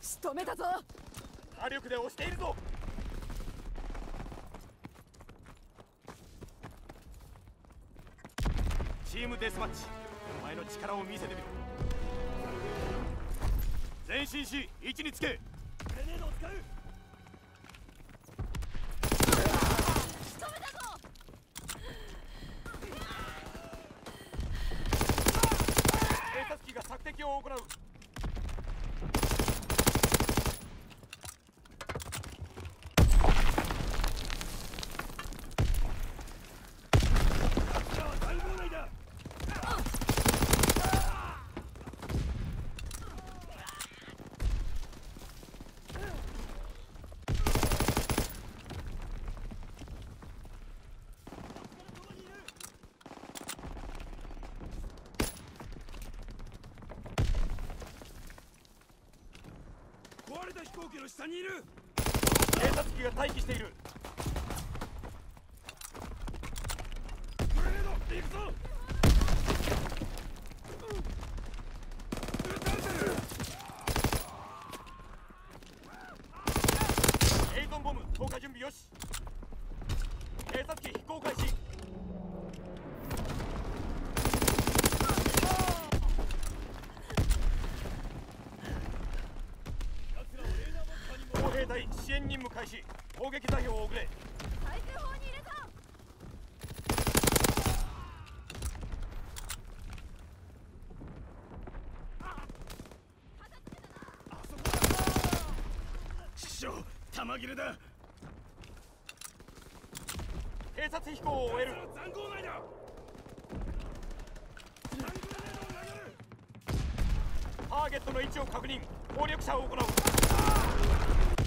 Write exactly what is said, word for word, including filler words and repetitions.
仕留めたぞ。 火力で押しているぞ。チームデスマッチ、お前の力を見せてみろ。前進し位置につけ。グレネードを使う。 仕留めたぞ。 偵察機が索敵を行う。 壊れた飛行機の下にいる。 偵察機が待機している。 グレネード行くぞ。撃たれてる。 エイゾンボム投下準備よし。偵察機飛行開始。砲兵隊支援任務開始。攻撃座標を送れ。 対空砲に入れた。 師匠、弾切れだ。 偵察飛行を終える。 残壕内だ。 ターゲットの位置を確認。攻略者を行う。